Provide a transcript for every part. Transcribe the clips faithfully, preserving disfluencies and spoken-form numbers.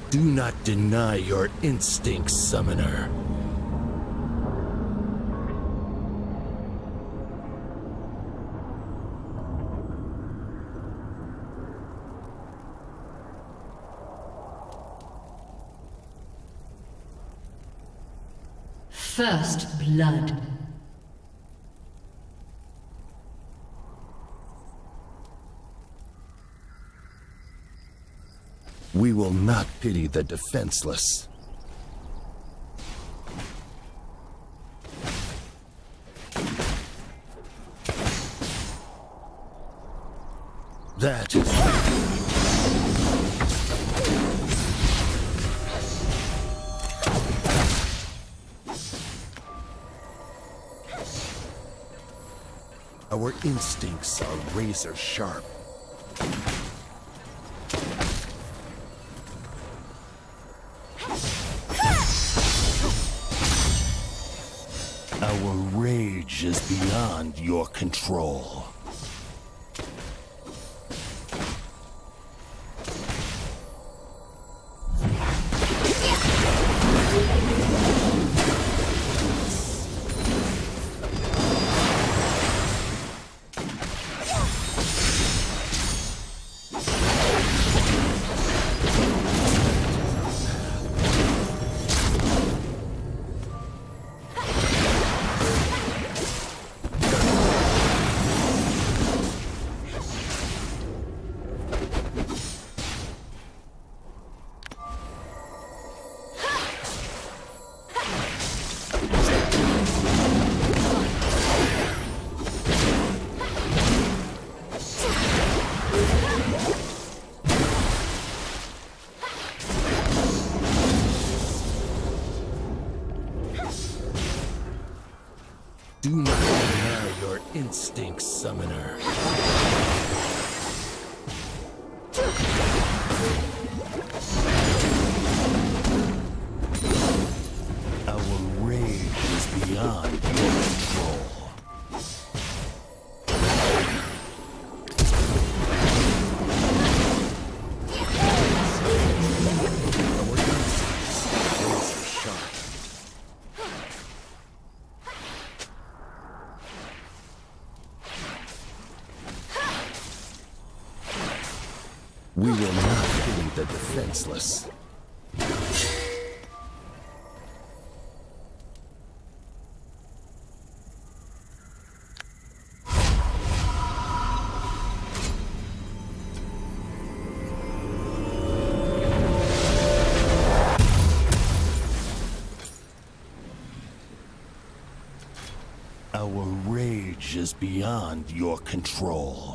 Do not deny your instincts, summoner. First blood. We will not pity the defenseless. That is... Our instincts are razor sharp. Our rage is beyond your control. Do not deny your instincts, summoner. Our rage is beyond your control. We will not pity the defenseless. Our rage is beyond your control.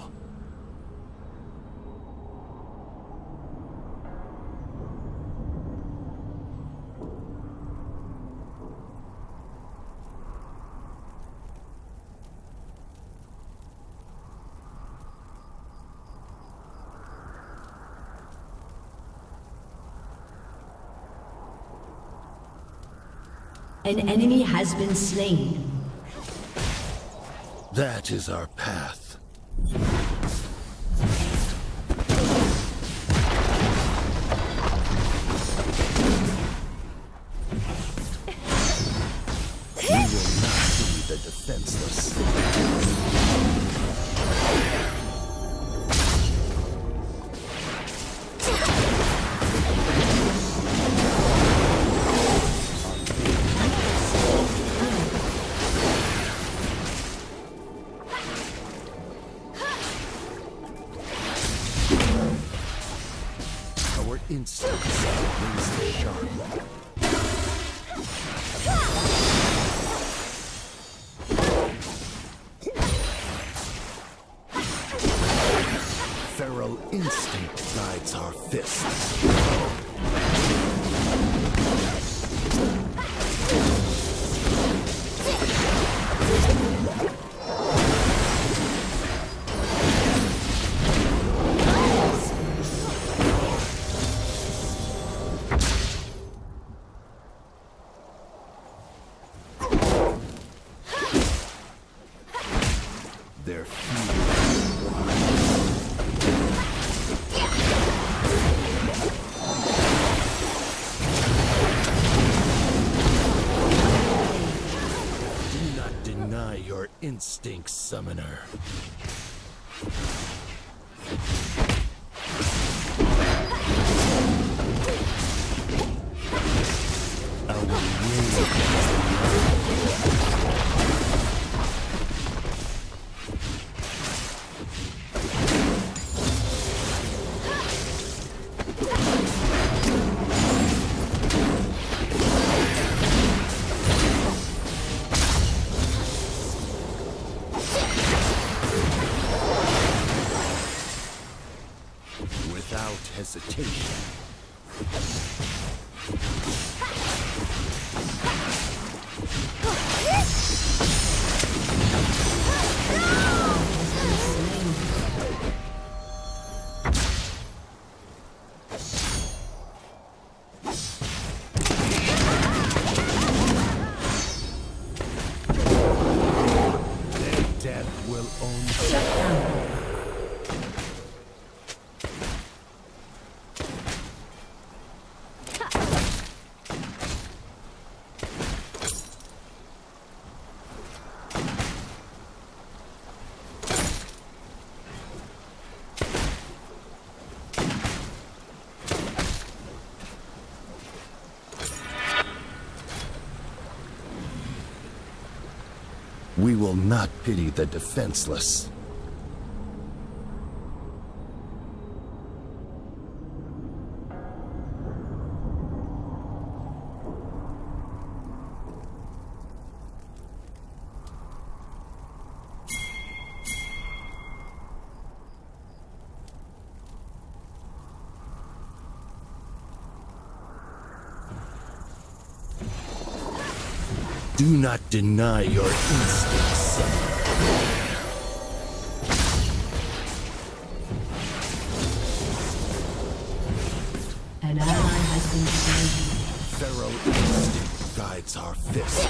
An enemy has been slain. That is our path. We will not be the defenseless. Instincts are razor sharp. Feral instinct guides our fists. Their fear. instinct summoner. Our without hesitation. Their death will only shut down. We will not pity the defenseless. Do not deny your instincts. An ally has been slain. Feral instinct guides our fist.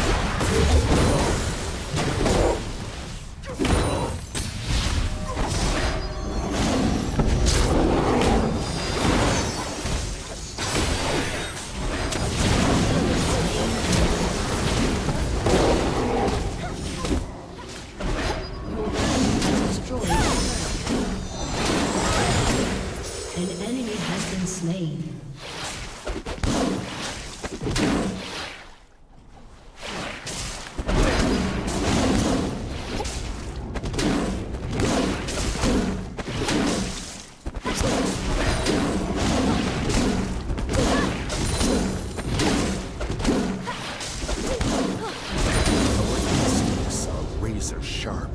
An enemy has been slain. Our instincts are razor sharp.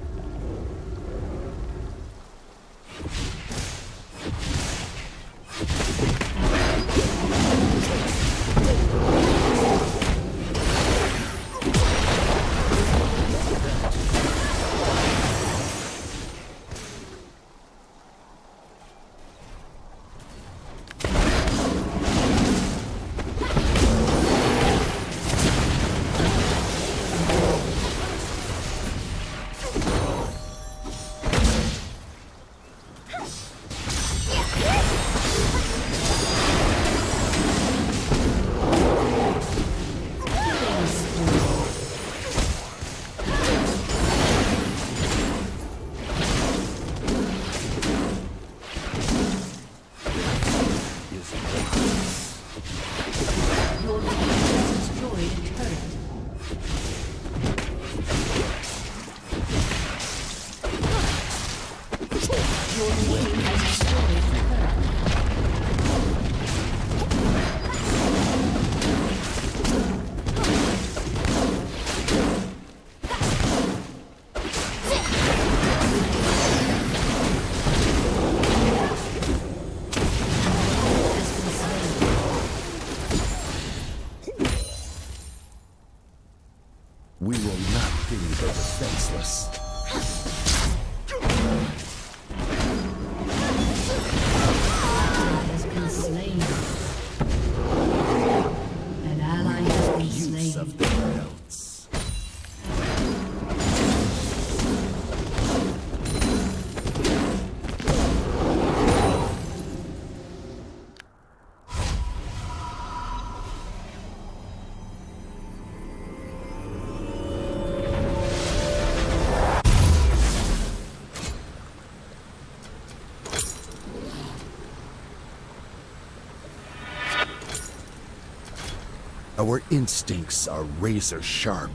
We will not pity the defenseless. Has been slain. An ally has been Use slain. of the belts. Our instincts are razor sharp.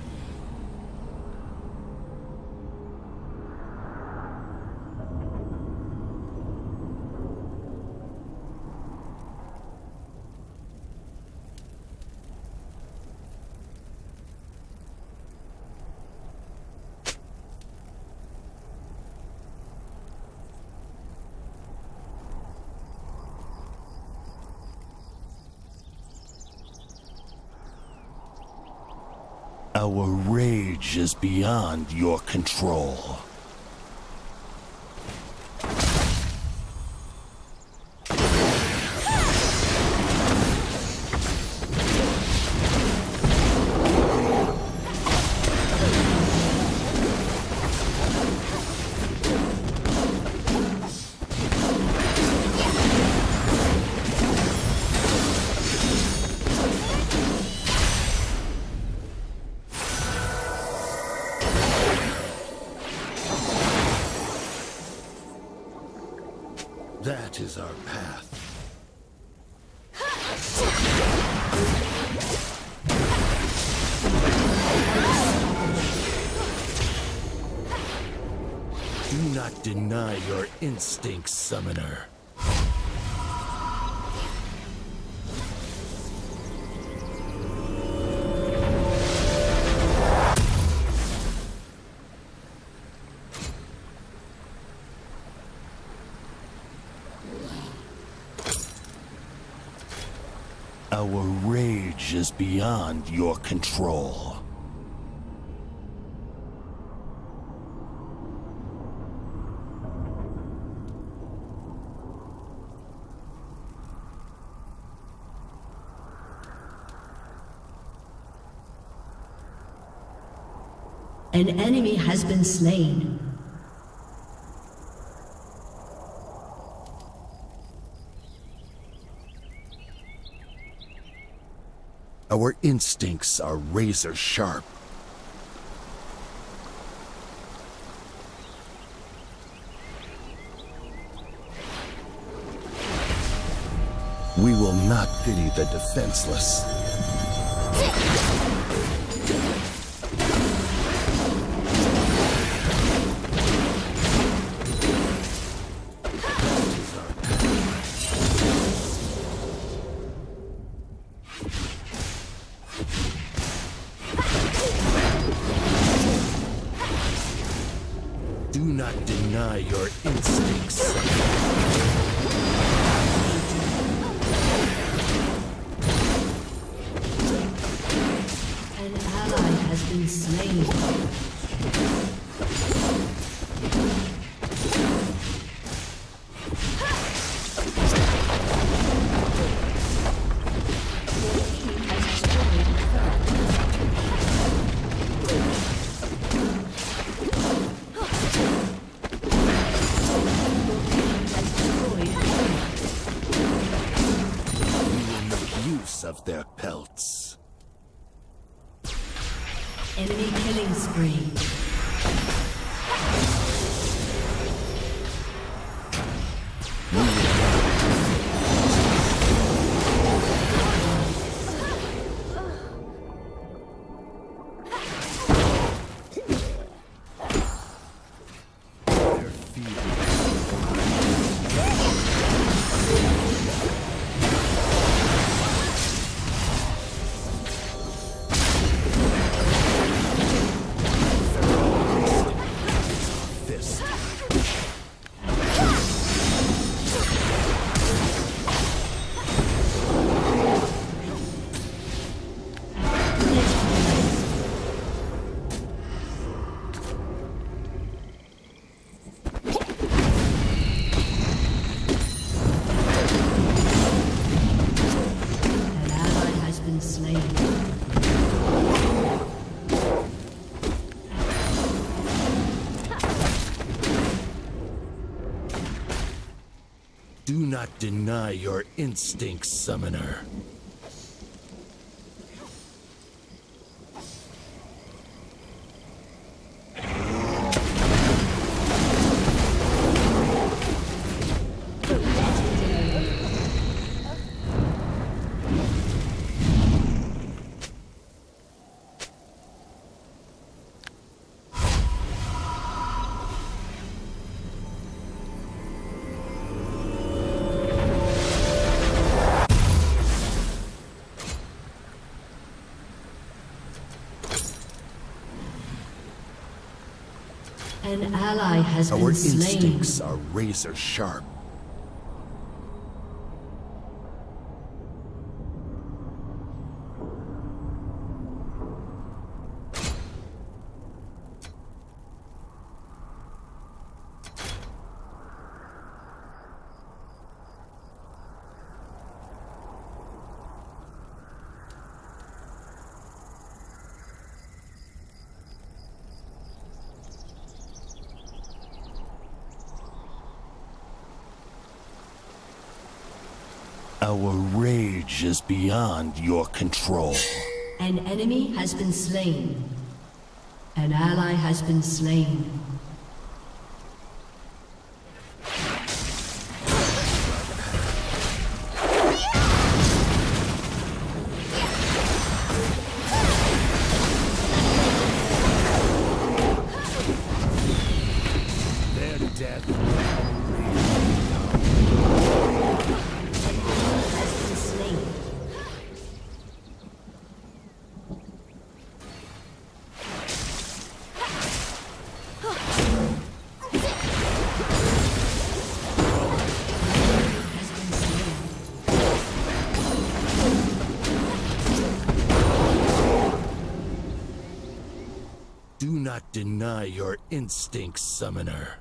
Our rage is beyond your control. That is our path. Do not deny your instincts, Summoner. Our rage is beyond your control. An enemy has been slain. Our instincts are razor sharp. We will not pity the defenseless. Do not deny your instincts. An ally has been slain. Of their pelts. Enemy killing spree. Do not deny your instincts, Summoner. An ally has Our been slain. instincts are razor sharp. Our rage is beyond your control. An enemy has been slain. An ally has been slain. Their death. Do not deny your instincts, Summoner.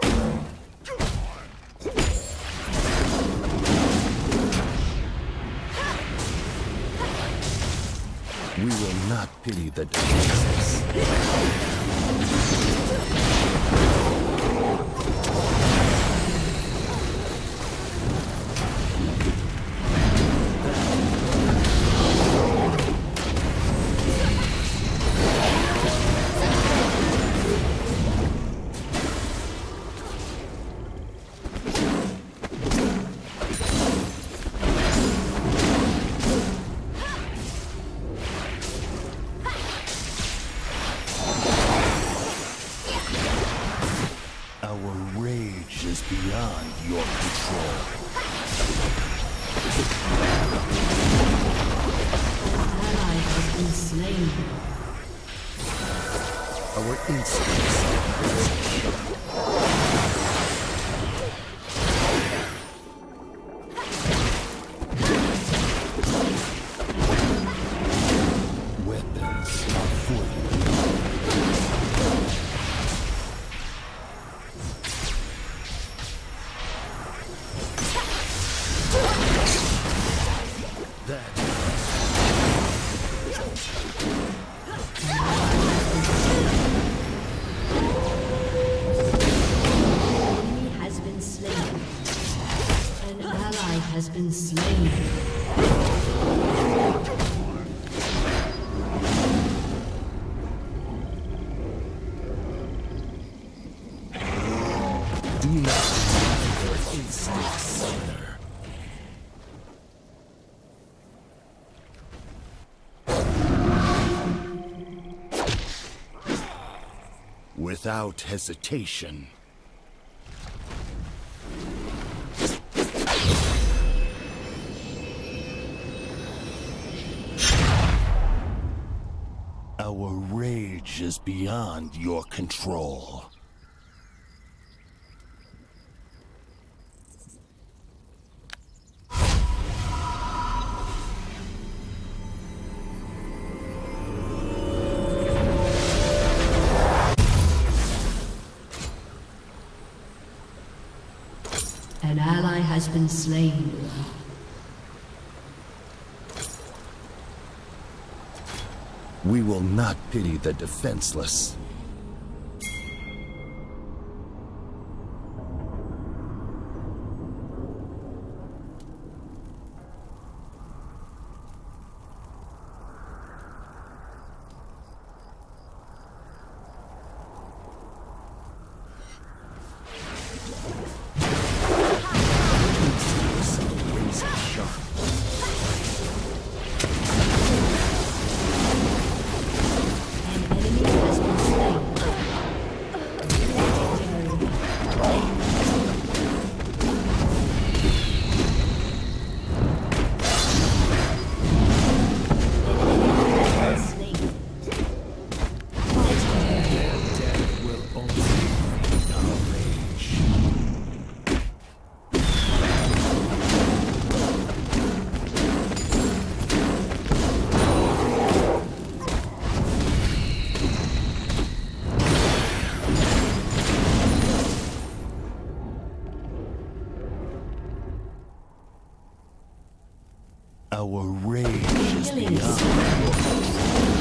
We will not pity the defenseless. Our rage is beyond your control. Ally has been slain. Our instincts are razor sharp. Weapons are for you. That Enemy has been slain. An ally has been slain. do not deny your instincts, Summoner. Without hesitation. Our rage is beyond your control. An ally has been slain. We will not pity the defenseless. An enemy has been slain. Our rage is beyond.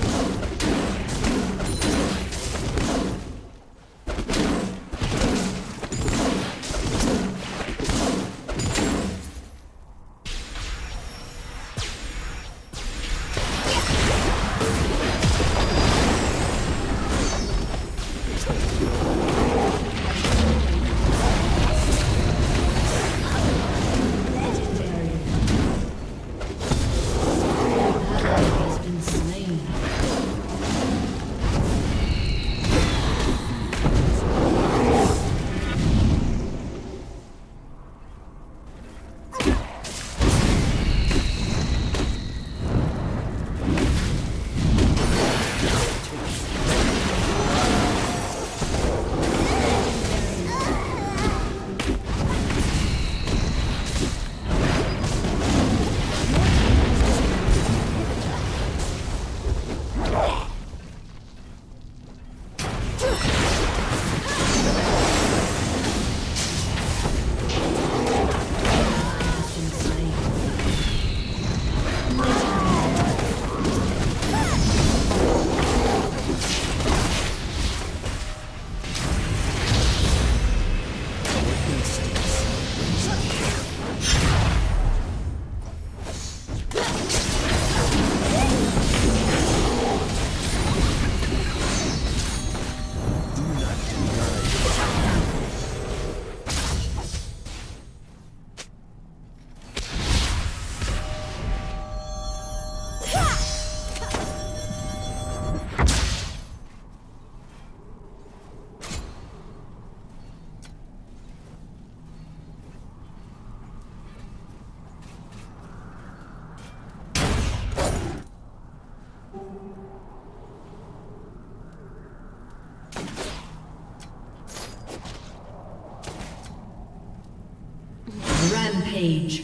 Rampage.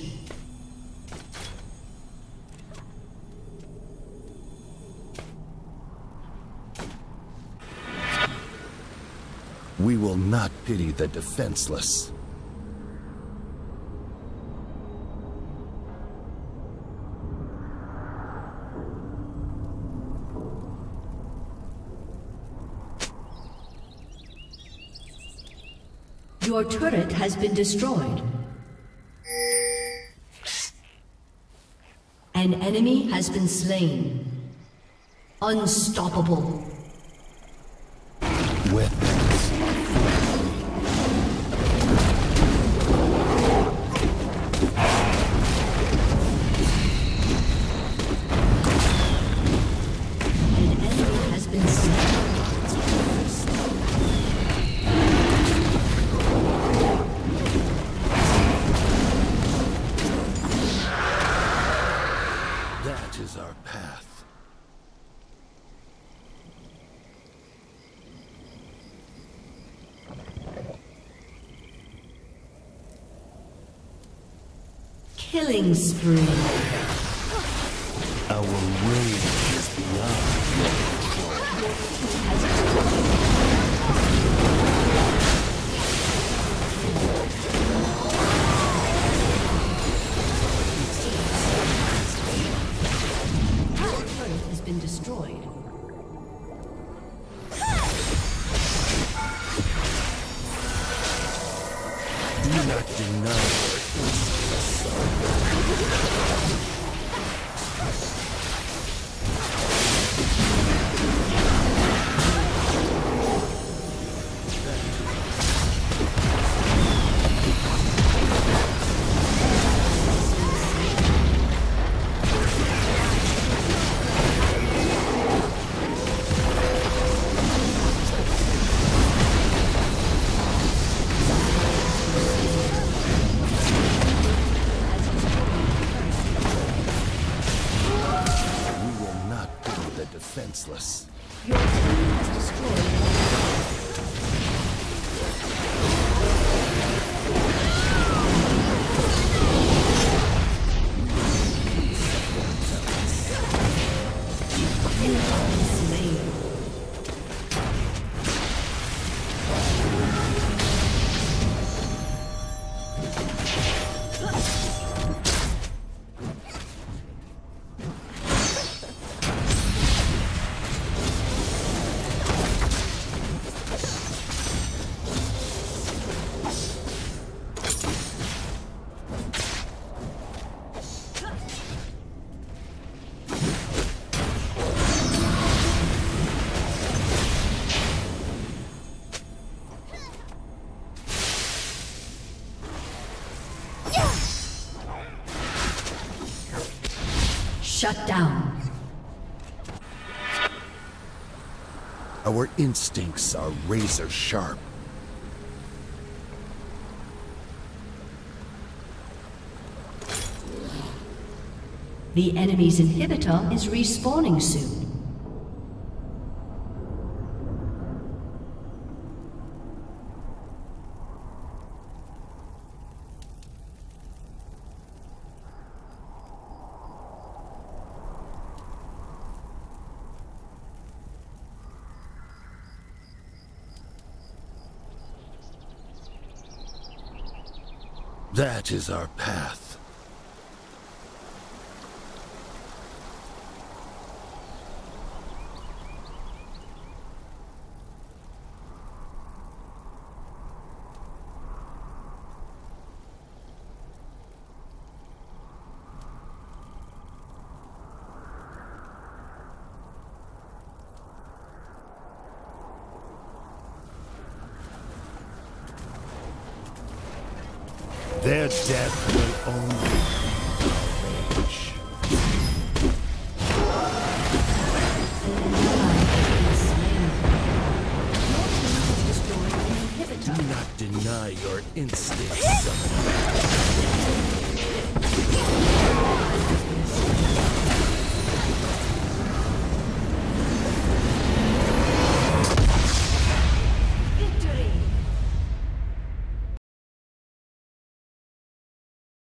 We will not pity the defenseless. Your turret has been destroyed. An enemy has been slain. Unstoppable. Weapons. An enemy has been slain. That is our path. Killing spree. Our rage is beyond your control. Your turret has been destroyed. Do not deny. Defenseless. Your team has destroyed. You have been slain. Shut down. Our instincts are razor sharp. The enemy's inhibitor is respawning soon. That is our path. Their death will only